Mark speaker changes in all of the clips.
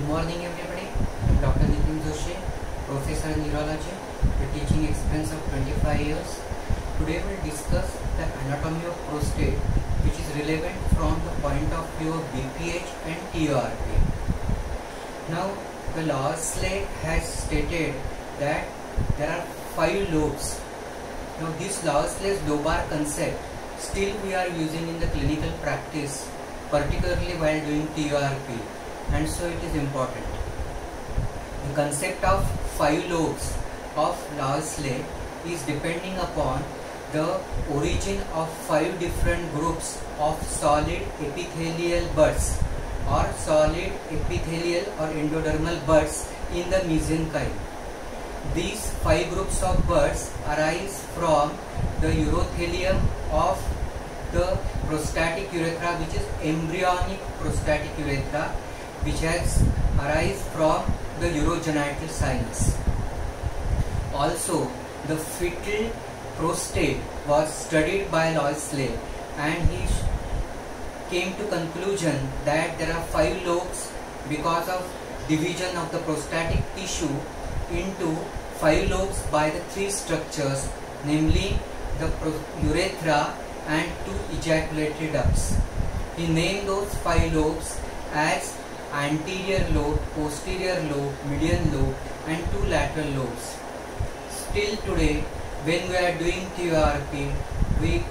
Speaker 1: Good morning everybody. I am Dr. Nitin Joshi, Professor in Neurology with teaching experience of 25 years. Today we will discuss the anatomy of prostate, which is relevant from the point of view of BPH and TURP. Now the Lawsley has stated that there are 5 lobes. Now this Lawsley's lobar concept still we are using in the clinical practice, particularly while doing TURP, and so it is important. The concept of 5 lobes of Lawsley is depending upon the origin of 5 different groups of solid epithelial buds or solid epithelial or endodermal buds in the mesenchyme. These 5 groups of buds arise from the urothelium of the prostatic urethra, which is embryonic prostatic urethra, which has arise from the urogenital sinus. Also, the fetal prostate was studied by Lawsley, and he came to conclusion that there are 5 lobes because of division of the prostatic tissue into 5 lobes by the 3 structures, namely the urethra and 2 ejaculatory ducts. He named those 5 lobes as anterior lobe, posterior lobe, median lobe and 2 lateral lobes. Still today, when we are doing TURP, we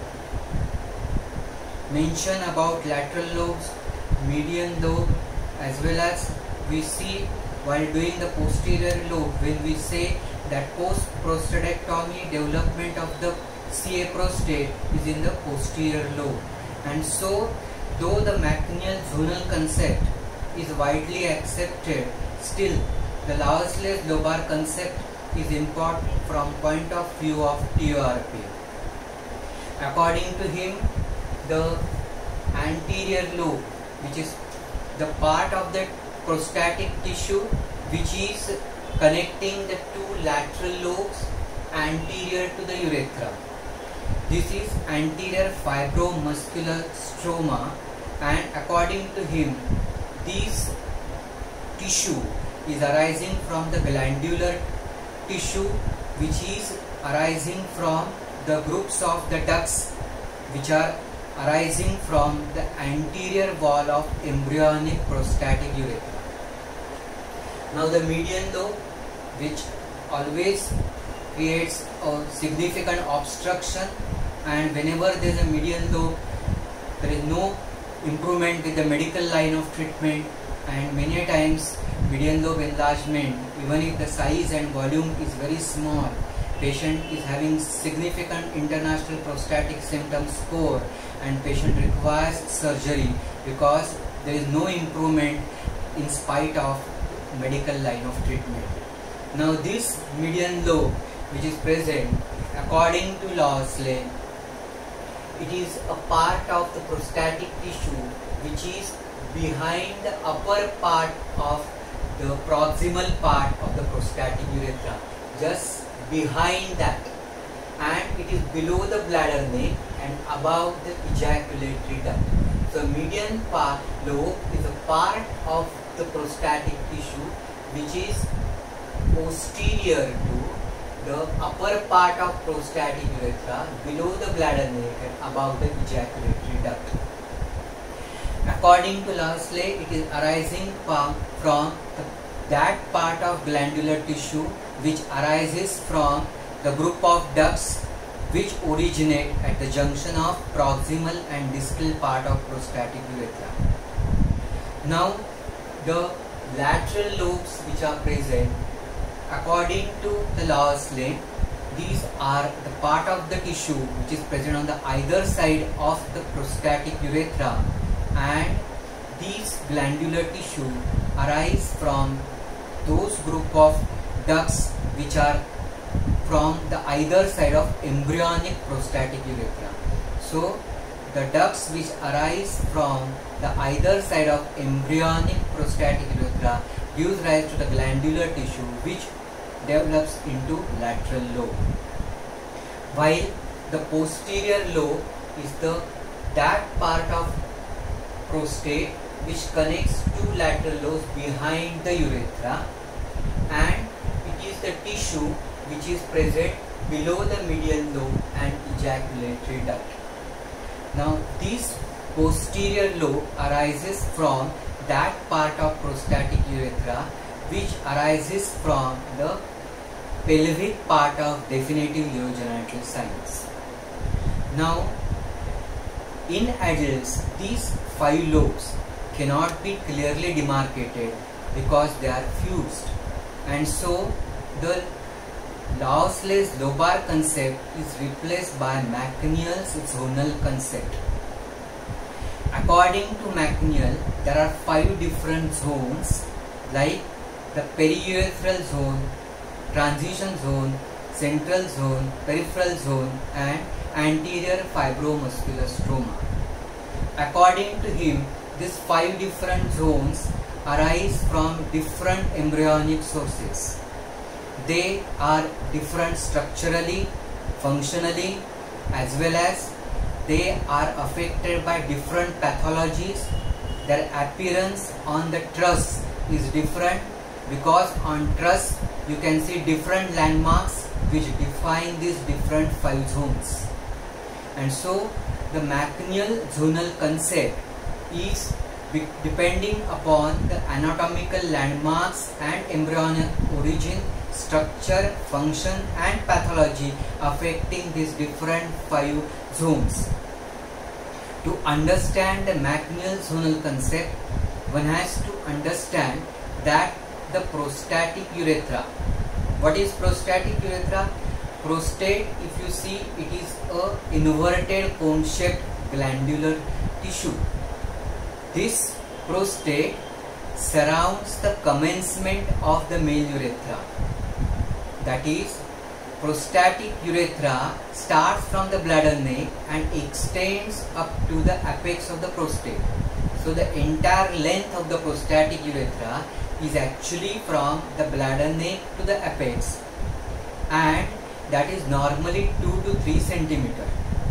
Speaker 1: mention about lateral lobes, median lobe, as well as we see while doing the posterior lobe when we say that post prostatectomy development of the CA prostate is in the posterior lobe. And so, though the McNeil zonal concept is widely accepted, still the Lawsley's lobar concept is important from point of view of TURP. According to him, the anterior lobe, which is the part of the prostatic tissue which is connecting the 2 lateral lobes anterior to the urethra. This is anterior fibromuscular stroma, and according to him, this tissue is arising from the glandular tissue, which is arising from the groups of the ducts which are arising from the anterior wall of embryonic prostatic urethra. Now the median lobe, which always creates a significant obstruction, and whenever there is a median lobe, there is no improvement with the medical line of treatment, and many times median lobe enlargement, even if the size and volume is very small, patient is having significant international prostatic symptom score and patient requires surgery because there is no improvement in spite of medical line of treatment. Now this median lobe which is present, according to Lawsley, it is a part of the prostatic tissue which is behind the upper part of the proximal part of the prostatic urethra, just behind that, and it is below the bladder neck and above the ejaculatory duct. So median part lobe is a part of the prostatic tissue which is posterior to the upper part of prostatic urethra, below the bladder neck and above the ejaculatory duct. According to Lawsley, it is arising from that part of glandular tissue which arises from the group of ducts which originate at the junction of proximal and distal part of prostatic urethra. Now the lateral lobes which are present, according to the Lawsley, these are the part of the tissue which is present on the either side of the prostatic urethra, and these glandular tissue arise from those group of ducts which are from the either side of embryonic prostatic urethra. So the ducts which arise from the either side of embryonic prostatic urethra gives rise to the glandular tissue which develops into lateral lobe, while the posterior lobe is that part of prostate which connects two lateral lobes behind the urethra, and it is the tissue which is present below the median lobe and ejaculatory duct. Now this posterior lobe arises from that part of prostatic urethra which arises from the pelvic part of definitive urogenital sinus. Now in adults, these 5 lobes cannot be clearly demarcated because they are fused, and so the Lausler's lobar concept is replaced by McNeil's zonal concept. According to McNeil, there are 5 different zones like the periurethral zone, transition zone, central zone, peripheral zone, and anterior fibromuscular stroma. According to him, these 5 different zones arise from different embryonic sources. They are different structurally, functionally, as well as they are affected by different pathologies. Their appearance on the truss is different because on truss you can see different landmarks which define these different 5 zones. And so the McNeil zonal concept is depending upon the anatomical landmarks and embryonic origin, structure, function and pathology affecting these different 5 zones. To understand the McNeil zonal concept, one has to understand that the prostatic urethra. What is prostatic urethra? Prostate, if you see, it is a inverted cone-shaped glandular tissue. This prostate surrounds the commencement of the male urethra. That is, prostatic urethra starts from the bladder neck and extends up to the apex of the prostate. So the entire length of the prostatic urethra is actually from the bladder neck to the apex, and that is normally 2 to 3 centimeter.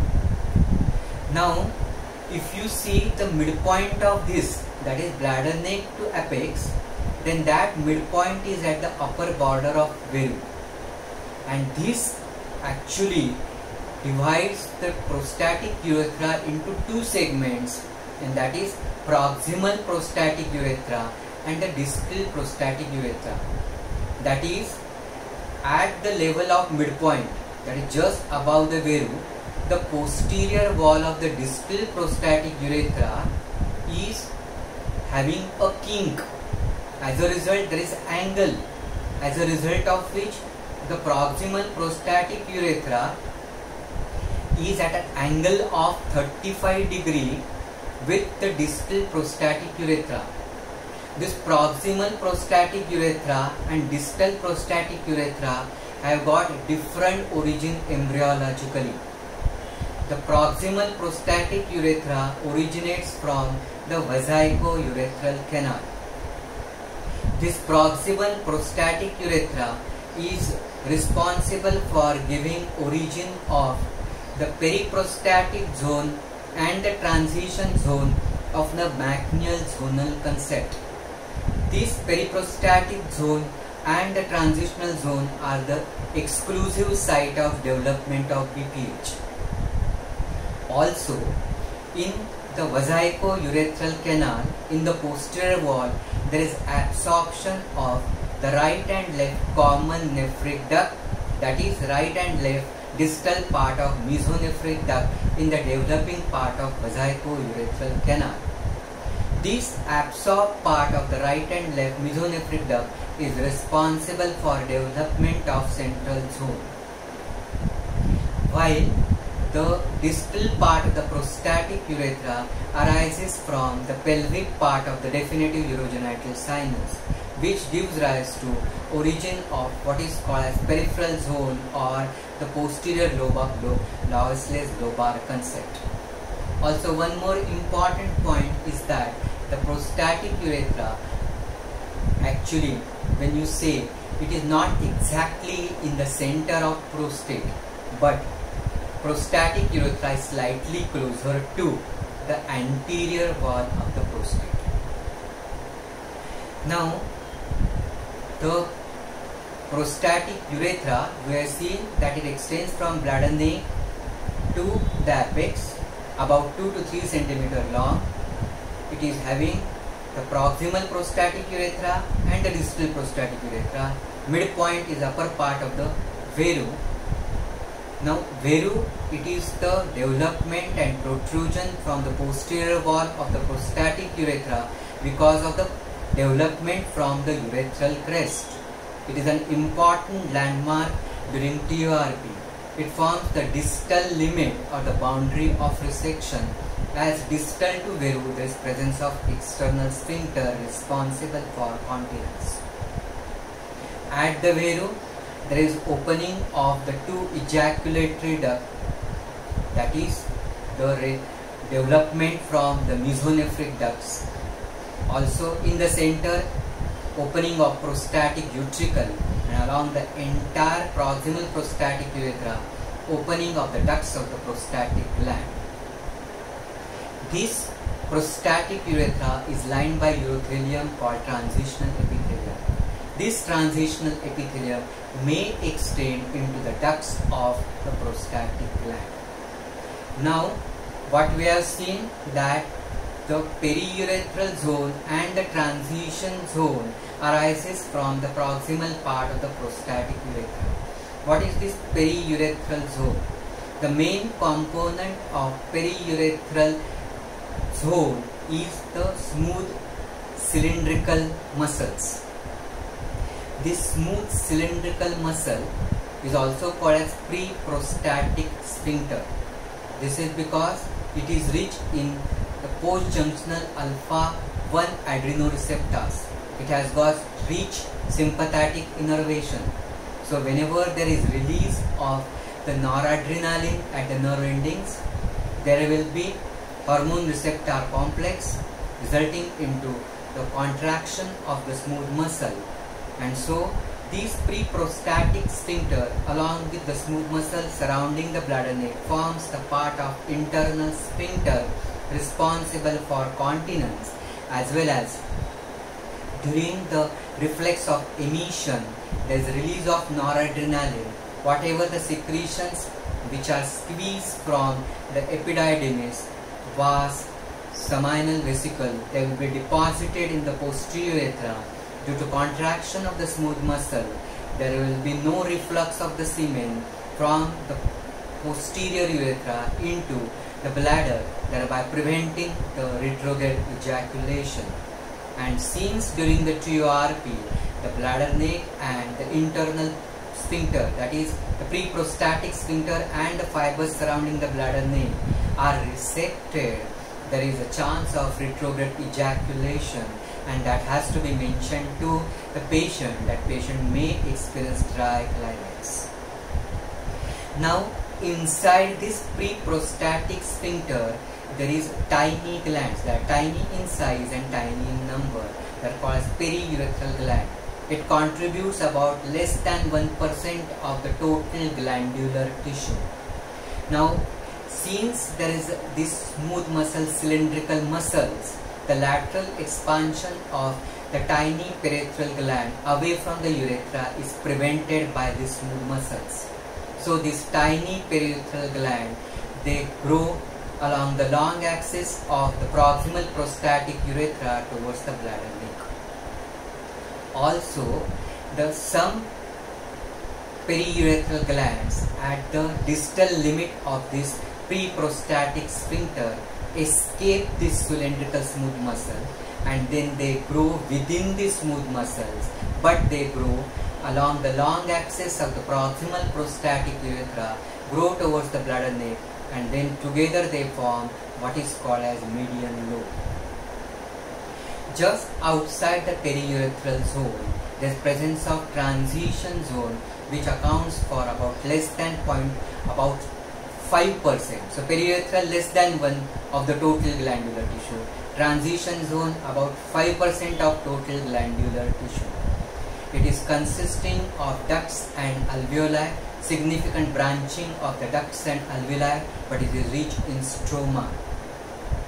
Speaker 1: Now if you see the midpoint of this, that is bladder neck to apex, then that midpoint is at the upper border of Veru, and this actually divides the prostatic urethra into 2 segments, and that is proximal prostatic urethra and the distal prostatic urethra. That is, at the level of midpoint, that is just above the Veru, the posterior wall of the distal prostatic urethra is having a kink. As a result, there is angle, as a result of which the proximal prostatic urethra is at an angle of 35 degree with the distal prostatic urethra. This proximal prostatic urethra and distal prostatic urethra have got different origin embryologically. The proximal prostatic urethra originates from the vesico-urethral canal. This proximal prostatic urethra is responsible for giving origin of the periprostatic zone and the transition zone of the McNeil zonal concept. This periprostatic zone and the transitional zone are the exclusive site of development of BPH. Also, in the vesico-urethral canal, in the posterior wall, there is absorption of the right and left common nephric duct, that is right and left distal part of mesonephric duct in the developing part of vesico-urethral canal. This absorbed part of the right and left mesonephric duct is responsible for development of central zone, while the distal part of the prostatic urethra arises from the pelvic part of the definitive urogenital sinus, which gives rise to origin of what is called as peripheral zone or the posterior lobe of Lausler's lobar concept. Also, one more important point is that the prostatic urethra, actually when you say, it is not exactly in the center of prostate, but prostatic urethra is slightly closer to the anterior wall of the prostate. Now, the prostatic urethra, we have seen that it extends from bladder neck to the apex, about 2 to 3 cm long. It is having the proximal prostatic urethra and the distal prostatic urethra. Midpoint is upper part of the veru. Now, veru, it is the development and protrusion from the posterior wall of the prostatic urethra because of the development from the urethral crest. It is an important landmark during TURP. It forms the distal limit or the boundary of resection. As distal to veru, there is presence of external sphincter responsible for continence. At the veru, there is opening of the two ejaculatory ducts, that is the development from the mesonephric ducts. Also in the center, opening of prostatic utricle, and along the entire proximal prostatic urethra, opening of the ducts of the prostatic gland. This prostatic urethra is lined by urothelium called transitional epithelium. This transitional epithelium may extend into the ducts of the prostatic gland. Now, what we have seen, that the periurethral zone and the transition zone arises from the proximal part of the prostatic urethra. What is this periurethral zone? The main component of periurethral zone is the smooth cylindrical muscles. This smooth cylindrical muscle is also called as pre-prostatic sphincter. This is because it is rich in the post-junctional alpha-1 adrenoreceptors. It has got rich sympathetic innervation. So whenever there is release of the noradrenaline at the nerve endings, there will be hormone receptor complex resulting into the contraction of the smooth muscle. And so these pre-prostatic sphincter along with the smooth muscle surrounding the bladder neck forms the part of internal sphincter responsible for continence, as well as during the reflex of emission there is release of noradrenaline. Whatever the secretions which are squeezed from the epididymis, vas, seminal vesicle, they will be deposited in the posterior urethra. Due to contraction of the smooth muscle, there will be no reflux of the semen from the posterior urethra into the bladder, thereby preventing the retrograde ejaculation. And since during the TURP, the bladder neck and the internal sphincter, that is the pre-prostatic sphincter and the fibers surrounding the bladder neck are resected, there is a chance of retrograde ejaculation, and that has to be mentioned to the patient. That patient may experience dry climax. Now, inside this pre-prostatic sphincter, there is tiny glands. They are tiny in size and tiny in number. They are called as periurethral gland. It contributes about less than 1% of the total glandular tissue. Now, since there is this smooth muscle, cylindrical muscles, the lateral expansion of the tiny periurethral gland away from the urethra is prevented by these smooth muscles. So this tiny periurethral gland, they grow along the long axis of the proximal prostatic urethra towards the bladder neck. Also, some periurethral glands at the distal limit of this pre-prostatic sphincter escape this cylindrical smooth muscle, and then they grow within the smooth muscles, but they grow along the long axis of the proximal prostatic urethra, grow towards the bladder neck, and then together they form what is called as median lobe. Just outside the periurethral zone, there is presence of transition zone, which accounts for about less than 5%. So periurethral less than 1 of the total glandular tissue. Transition zone about 5% of total glandular tissue. It is consisting of ducts and alveoli, significant branching of the ducts and alveoli, but it is rich in stroma.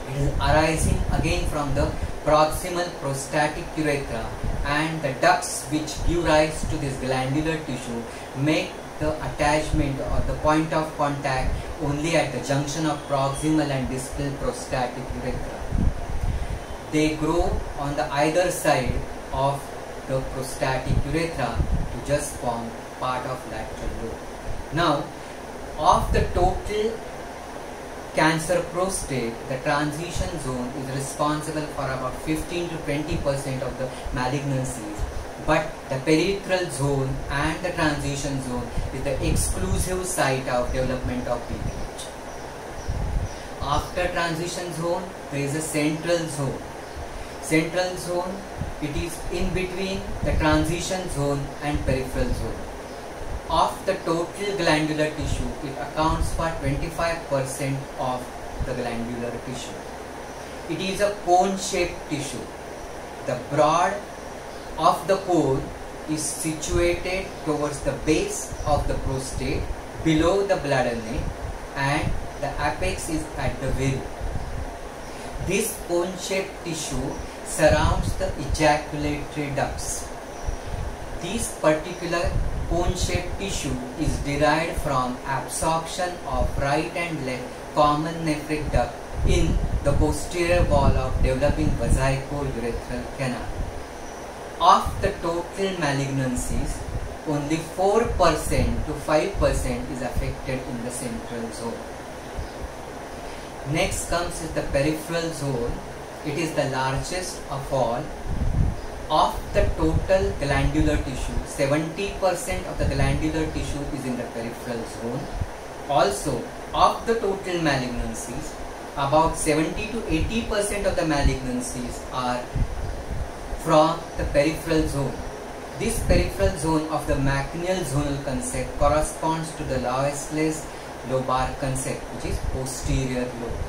Speaker 1: It is arising again from the proximal prostatic urethra, and the ducts which give rise to this glandular tissue make the attachment or the point of contact only at the junction of proximal and distal prostatic urethra. They grow on the either side of the prostatic urethra to just form part of lateral lobe. Now, of the total cancer prostate, the transition zone is responsible for about 15 to 20% of the malignancies, but the peripheral zone and the transition zone is the exclusive site of development of BPH. After transition zone, there is a central zone. Central zone, it is in between the transition zone and peripheral zone. Of the total glandular tissue, it accounts for 25% of the glandular tissue. It is a cone-shaped tissue. The broad of the cone is situated towards the base of the prostate, below the bladder neck, and the apex is at the very. This cone-shaped tissue surrounds the ejaculatory ducts. This particular cone-shaped tissue is derived from absorption of right and left common nephric duct in the posterior wall of developing vesico-urethral canal. Of the total malignancies, only 4% to 5% is affected in the central zone. Next comes is the peripheral zone. It is the largest of all. Of the total glandular tissue, 70% of the glandular tissue is in the peripheral zone. Also, of the total malignancies, about 70 to 80% of the malignancies are from the peripheral zone. This peripheral zone of the Mackniel zonal concept corresponds to the Laois-Lez lobar concept, which is posterior lobe.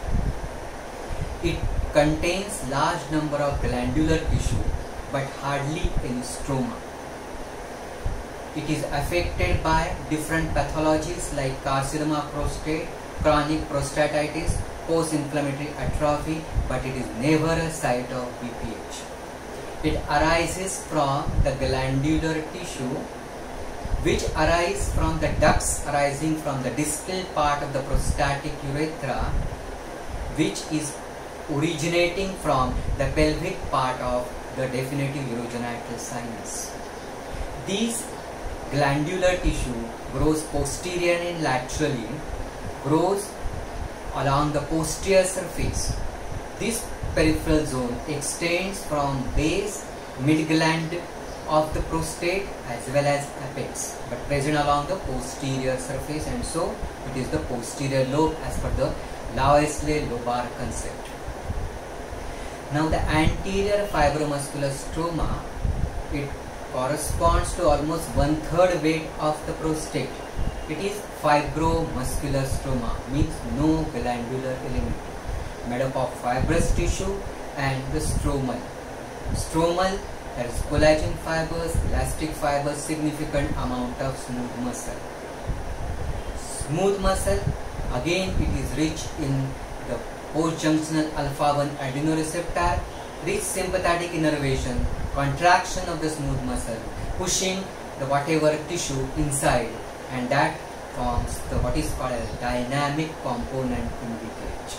Speaker 1: It contains large number of glandular tissue, but hardly any stroma. It is affected by different pathologies like carcinoma prostate, chronic prostatitis, post-inflammatory atrophy, but it is never a site of BPH. It arises from the glandular tissue, which arise from the ducts arising from the distal part of the prostatic urethra, which is originating from the pelvic part of the definitive urogenital sinus. These glandular tissue grows posteriorly and laterally, grows along the posterior surface. This peripheral zone extends from base, mid-gland of the prostate as well as apex, but present along the posterior surface, and so it is the posterior lobe as per the Laois-Lez lobar concept. Now the anterior fibromuscular stroma, it corresponds to almost 1/3 weight of the prostate. It is fibromuscular stroma, means no glandular element, made up of fibrous tissue and the stromal. Stromal, that is collagen fibers, elastic fibers, significant amount of smooth muscle. Smooth muscle, again it is rich in the post-junctional alpha-1 adenoreceptor, rich sympathetic innervation, contraction of the smooth muscle, pushing the whatever tissue inside, and that forms the what is called a dynamic component in BPH.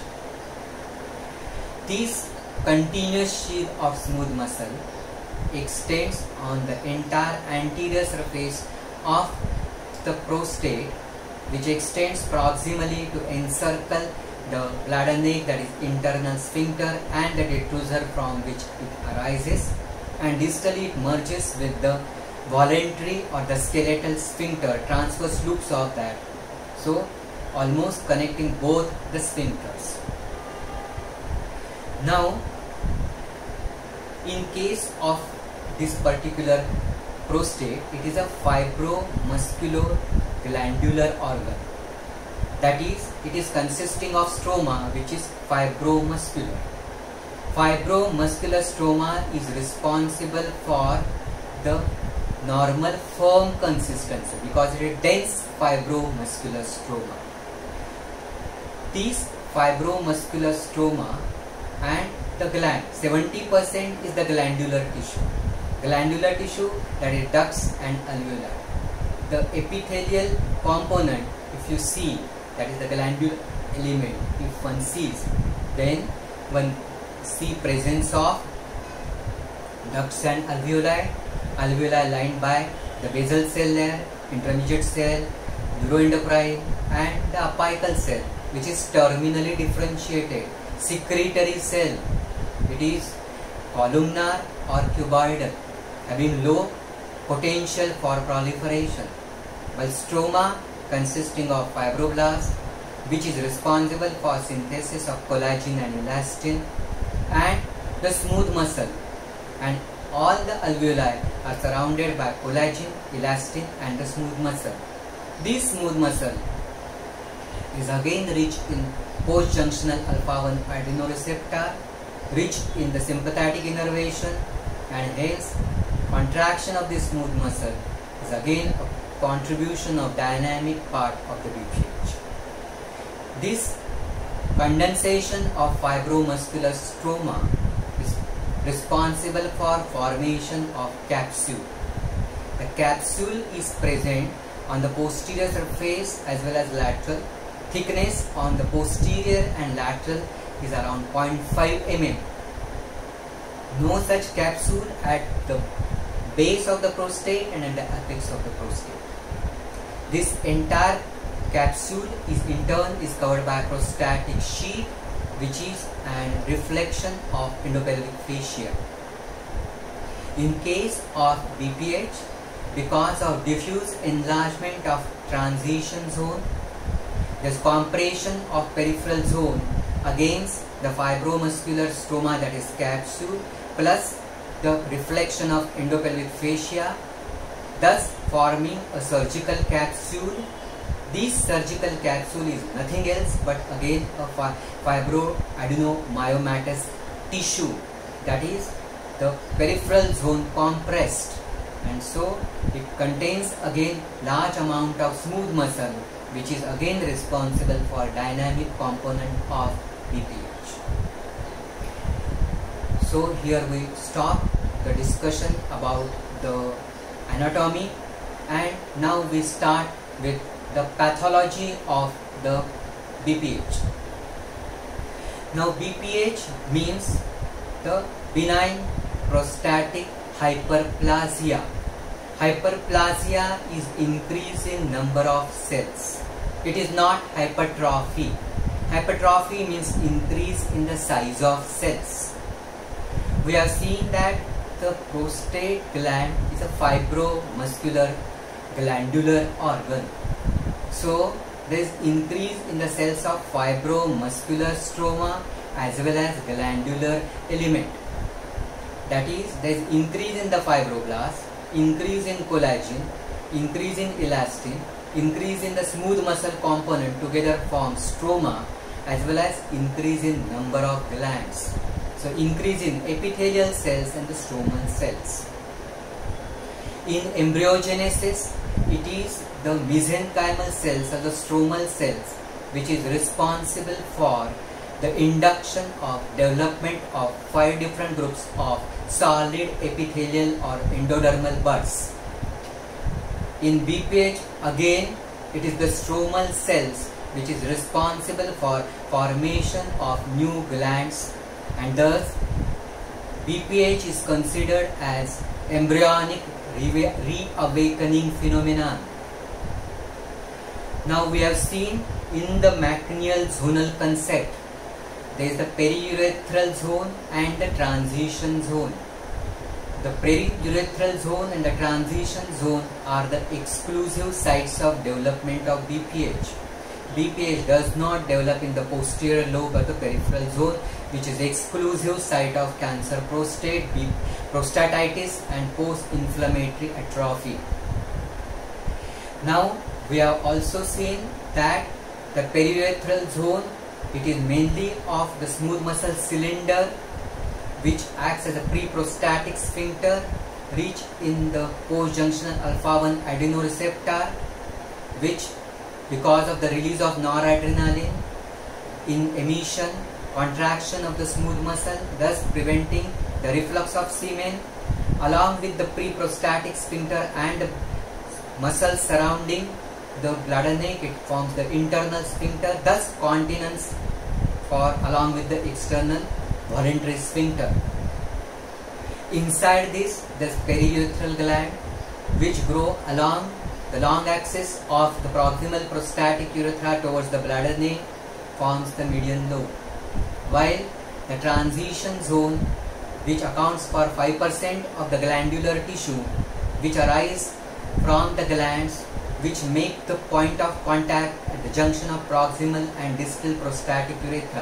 Speaker 1: This continuous sheath of smooth muscle extends on the entire anterior surface of the prostate, which extends proximally to encircle the bladder neck, that is internal sphincter, and the detrusor from which it arises, and distally it merges with the voluntary or the skeletal sphincter, transverse loops of that, so almost connecting both the sphincters. Now, in case of this particular prostate, it is a fibromuscular glandular organ. That is, it is consisting of stroma, which is fibromuscular. Fibromuscular stroma is responsible for the normal firm consistency because it is dense fibromuscular stroma. These fibromuscular stroma and the gland. 70% is the glandular tissue. Glandular tissue, that is ducts and alveoli. The epithelial component, if you see, that is the glandular element, if one sees, then one see presence of ducts and alveoli, alveoli lined by the basal cell layer, intermediate cell, neuroendocrine and the apical cell, which is terminally differentiated, secretory cell. It is columnar or cuboidal, having low potential for proliferation, while stroma consisting of fibroblasts, which is responsible for synthesis of collagen and elastin, and the smooth muscle, and all the alveoli are surrounded by collagen, elastin and the smooth muscle. This smooth muscle is again rich in post-junctional alpha-1 adenoreceptor, rich in the sympathetic innervation, and hence contraction of this smooth muscle is again a contribution of dynamic part of the BPH. This condensation of fibromuscular stroma is responsible for formation of capsule. The capsule is present on the posterior surface as well as lateral. Thickness on the posterior and lateral is around 0.5 mm. No such capsule at the base of the prostate and at the apex of the prostate. This entire capsule is in turn is covered by a prostatic sheath, which is a reflection of endopelvic fascia. In case of BPH, because of diffuse enlargement of transition zone, there is compression of peripheral zone against the fibromuscular stroma, that is capsule, plus the reflection of endopelvic fascia, thus forming a surgical capsule. This surgical capsule is nothing else but again a fibroadenomyomatous tissue, that is the peripheral zone compressed, and so it contains again large amount of smooth muscle, which is again responsible for dynamic component of BPH. So here we stop the discussion about the anatomy, and now we start with the pathology of the BPH. Now BPH means the benign prostatic hyperplasia. Hyperplasia is increase in number of cells. It is not hypertrophy. Hypertrophy means increase in the size of cells. We have seen that the prostate gland is a fibromuscular glandular organ. So there is increase in the cells of fibromuscular stroma as well as glandular element. That is, there is increase in the fibroblast, increase in collagen, increase in elastin, increase in the smooth muscle component together form stroma, as well as increase in number of glands. So increase in epithelial cells and the stromal cells. In embryogenesis, it is the mesenchymal cells or the stromal cells which is responsible for the induction of development of 5 different groups of solid epithelial or endodermal buds. In BPH, again, it is the stromal cells which is responsible for formation of new glands, and thus BPH is considered as embryonic reawakening phenomenon. Now we have seen in the McNeil zonal concept, there is the periurethral zone and the transition zone. The periurethral zone and the transition zone are the exclusive sites of development of BPH. BPH does not develop in the posterior lobe of the peripheral zone, which is exclusive site of cancer prostate, prostatitis and post-inflammatory atrophy. Now we have also seen that the periurethral zone, it is mainly of the smooth muscle cylinder which acts as a pre-prostatic sphincter, rich in the post-junctional alpha-1 adenoreceptor, which because of the release of noradrenaline in emission, contraction of the smooth muscle, thus preventing the reflux of semen, along with the pre-prostatic sphincter and the muscles surrounding the bladder neck. It forms the internal sphincter, thus continence along with the external voluntary sphincter. Inside this, the periurethral gland, which grow along the long axis of the proximal prostatic urethra towards the bladder neck, forms the median lobe, while the transition zone, which accounts for 5% of the glandular tissue, which arise from the glands which make the point of contact at the junction of proximal and distal prostatic urethra.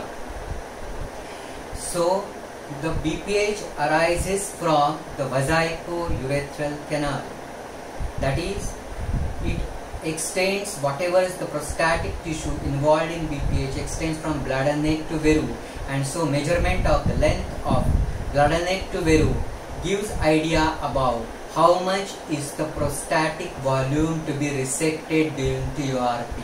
Speaker 1: So, the BPH arises from the vesico-urethral canal. That is, it extends whatever is the prostatic tissue involved in BPH extends from bladder neck to Veru, and so measurement of the length of bladder neck to Veru gives idea about how much is the prostatic volume to be resected during TURP.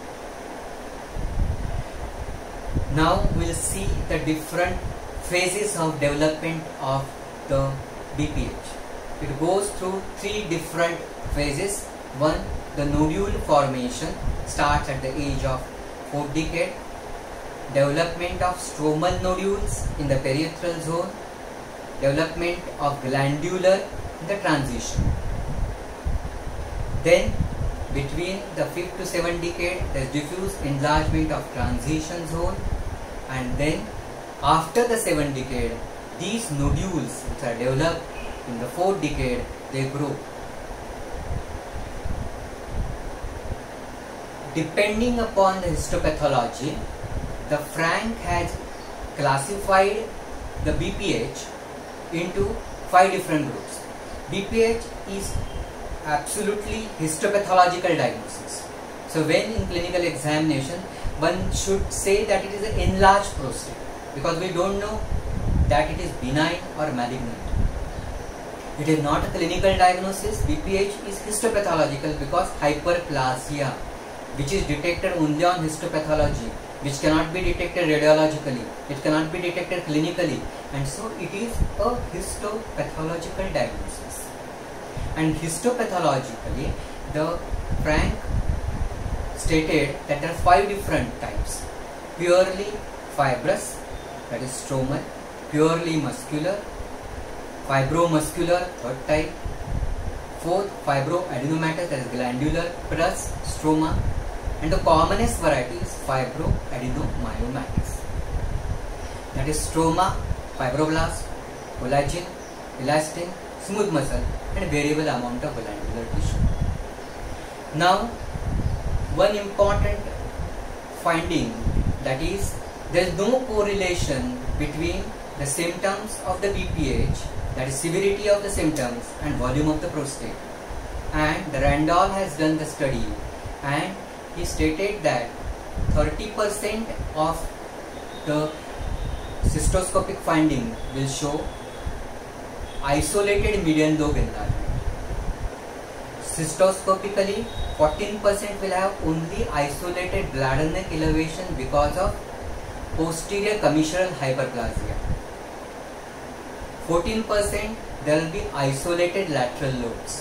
Speaker 1: Now we will see the different phases of development of the BPH. It goes through 3 different phases. One, the nodule formation starts at the age of 4th decade. Development of stromal nodules in the periurethral zone. Development of glandular in the transition. Then between the 5th to 7th decade, there is diffuse enlargement of transition zone, and then after the 7th decade, these nodules which are developed in the 4th decade, they grow. Depending upon the histopathology, the Frank has classified the BPH into 5 different groups. BPH is absolutely histopathological diagnosis. So when in clinical examination, one should say that it is an enlarged prostate, because we don't know that it is benign or malignant. It is not a clinical diagnosis. BPH is histopathological because hyperplasia, which is detected only on histopathology, which cannot be detected radiologically, it cannot be detected clinically, and so it is a histopathological diagnosis. And histopathologically, the Frank stated that there are 5 different types: purely fibrous, that is stromal; purely muscular; fibromuscular, 3rd type; 4th, fibroadenomatous, that is glandular plus stroma; and the commonest variety is fibroadenomyomatous, that is stroma, fibroblast, collagen, elastin, smooth muscle, and variable amount of glandular tissue. Now, one important finding, that is, there is no correlation between the symptoms of the BPH, that is severity of the symptoms, and volume of the prostate. And the Randall has done the study, and he stated that 30% of the cystoscopic finding will show isolated median lobe enlargement. Cystoscopically, 14% will have only isolated bladder neck elevation because of posterior commissural hyperplasia. 14% there will be isolated lateral lobes.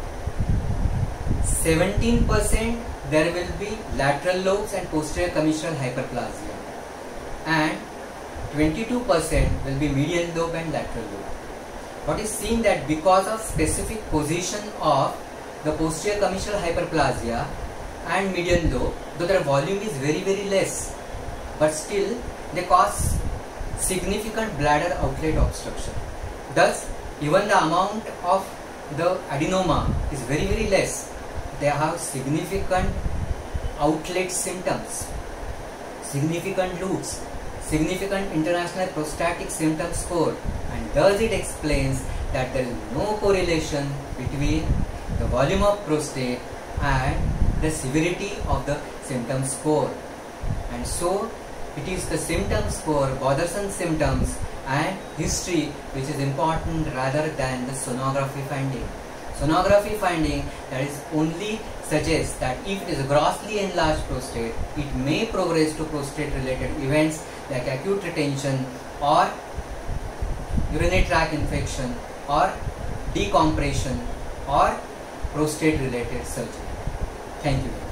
Speaker 1: 17% there will be lateral lobes and posterior commissural hyperplasia, and 22% will be median lobe and lateral lobe. What is seen that because of specific position of the posterior commissural hyperplasia and median lobe, though their volume is very less, but still they cause significant bladder outlet obstruction. Thus, even the amount of the adenoma is very less. They have significant outlet symptoms, significant loops, significant international prostatic symptom score, and thus it explains that there is no correlation between the volume of prostate and the severity of the symptom score. And so it is the symptom score, bothersome symptoms, and history which is important rather than the sonography finding. Sonography finding that is only suggests that if it is a grossly enlarged prostate, it may progress to prostate related events like acute retention or urinary tract infection or decompression or prostate related surgery. Thank you.